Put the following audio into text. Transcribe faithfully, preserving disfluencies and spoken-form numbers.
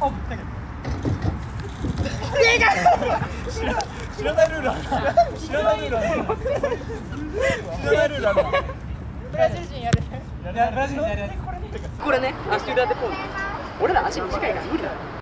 知らないルールあるな。知らないルールあるな。知らないルールあるな。ブラジル人やる。ブラジル人やるやつ。これね、足裏でポン。俺ら足短いから無理だよ。